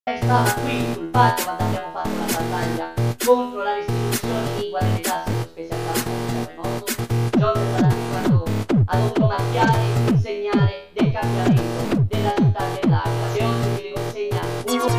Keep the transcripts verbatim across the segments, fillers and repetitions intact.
È stata qui sul palco quando abbiamo fatto una battaglia contro la restituzione di quelle le tasse sospese a causa del terremoto. Giorgio è stata qui quando ha dovuto marchiare il segnale del cambiamento della città dell'Aquila. Se oggi ci riconsegna uno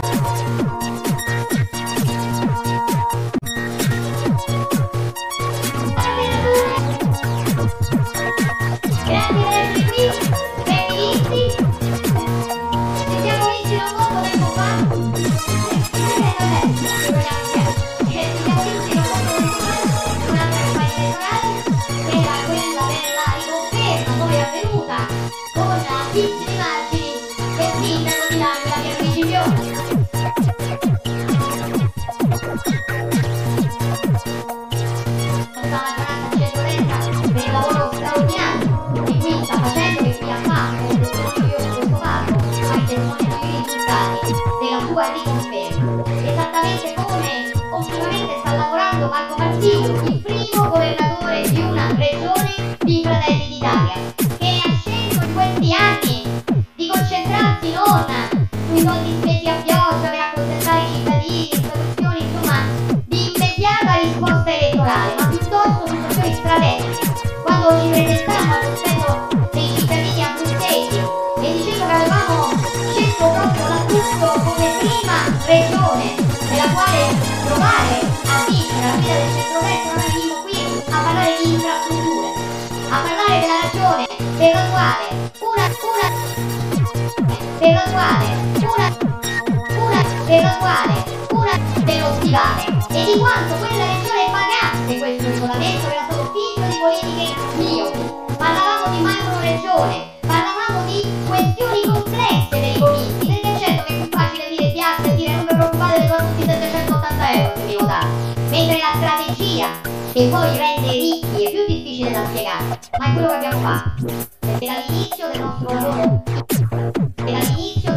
esattamente come ultimamente sta lavorando Marco Marsilio, il primo governatore di una regione di Fratelli d'Italia, che ha scelto in questi anni di concentrarsi non sui soldi spesi a pioggia per accontentare i cittadini, su questioni insomma di immediata risposta elettorale, ma piuttosto su questioni strategiche. Quando ci presentammo al cospetto dei cittadini abruzzesi e dicendo che avevamo scelto proprio l'Abruzzo come prima regione nella quale provare a vincere la guida del centrodestra, noi venimmo qui a parlare di infrastrutture, a parlare della ragione per la quale una, una, per la quale una, una, per la quale una dello stivale e di quanto quella regione pagasse questo isolamento che era stato figlio di politiche miopi. Parlavamo di macro regione, parlavamo di questioni complesse dei comizi, perché certo che è più facile dire piazza e dire non vi preoccupate, vi do tutti settecentottanta euro se vi votate, mentre la strategia che poi li rende ricchi è più difficile da spiegare, ma è quello che abbiamo fatto, perché dall'inizio del nostro lavoro e dall'inizio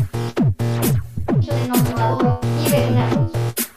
del nostro lavoro in Regione Abruzzo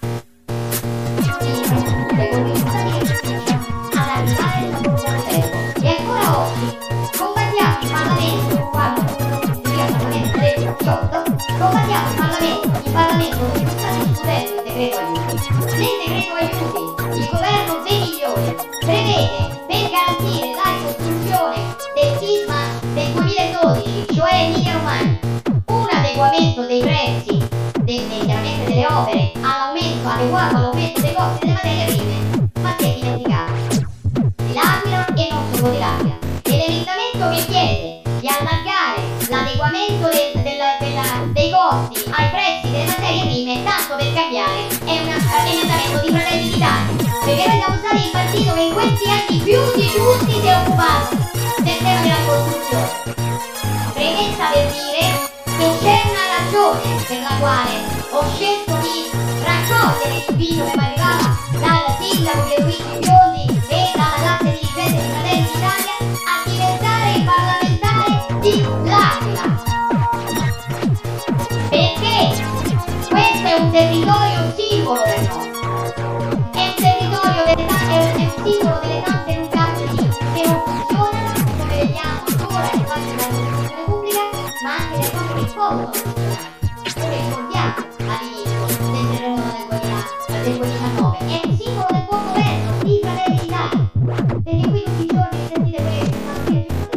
le conquistate che ci spingono ad arrivare al lavoro europeo e ancora oggi combattiamo in Parlamento quando via Parlamento del diciotto combattiamo in Parlamento in Parlamento dove sono stati discutendo il decreto aiuti. Nel decreto aiuti il governo dei migliori prevede per garantire la ricostruzione del sisma del duemiladodici, cioè Emilia Romagna, un adeguamento dei prezzi de, de, chiaramente delle opere all'aumento adeguato all'aumento dei costi delle materie prime, ma si è dimenticato di L'Aquila e non solo di L'Aquila. E l'emendamento che chiede di allargare l'adeguamento del, del, della, dei costi ai prezzi delle materie prime, tanto per cambiare, è un emendamento di Fratelli d'Italia, perché noi siamo stati il partito che in questi anni più di tutti si è occupato del tema della ricostruzione. Premessa per dire che c'è una ragione per la quale ho scelto di raccogliere l'invito che mi arrivava dal sindaco Pierluigi Biondi e dalla classe dirigente di Fratelli d'Italia a diventare il parlamentare di L'Aquila, perché questo è un territorio simbolo per noi, è un territorio delle tante, è un simbolo delle tante lungaggini che non funzionano, come vediamo ancora nel fatto della costruzione pubblica, ma anche delle cose che possono funzionare. Come ricordiamo all'inizio del terremoto del duemiladiciannove, è un simbolo del buon governo di Fratelli d'Italia, perché qui tutti i giorni sentite questo, ma qui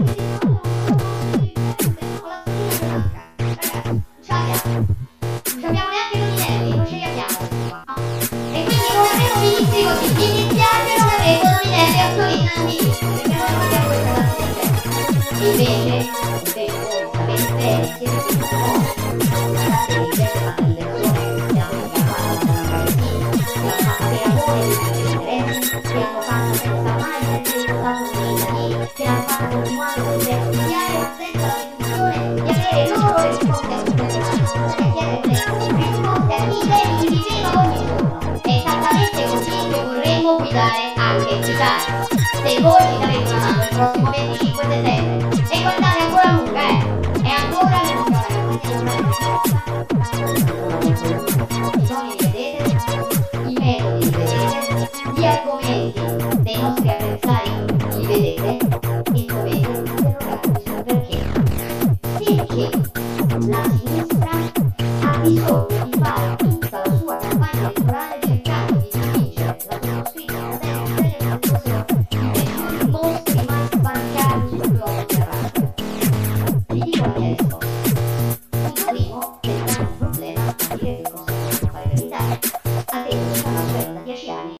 ragazzi, non ce l'abbiamo, non abbiamo neanche Toninelli, non ce li abbiamo qua, no? E quindi non avremo ministri così, mi dispiace non avremo Toninelli a Torino al ministro, perché noi non abbiamo questa classe di gente. Invece, invece voi sapete bene, siete tutti nuovi, ragazzi di gente fatta di persone che hanno fatto una ragazzina, che hanno fatto per amore di interessi, che hanno fatto senza mai essere votato dai cittadini, che hanno fatto continuare con le studiare ma senza la presunzione di avere loro le risposte a tutte le domande, e chiedere le risposte a chi lei li viveva ogni giorno. È esattamente così che vorremmo guidare anche l'Italia. Se voi ci darete una mano il prossimo venticinque settembre, e guardate ancora lunga, eh! È ancora lunga la campagna i toni li vedete, i metodi li vedete, gli argomenti dei nostri avversari li vedete e dovete interrogarvi sul perché. Perché la sinistra ha bisogno fare tutta la sua campagna elettorale cercando di convincere la sottoscritta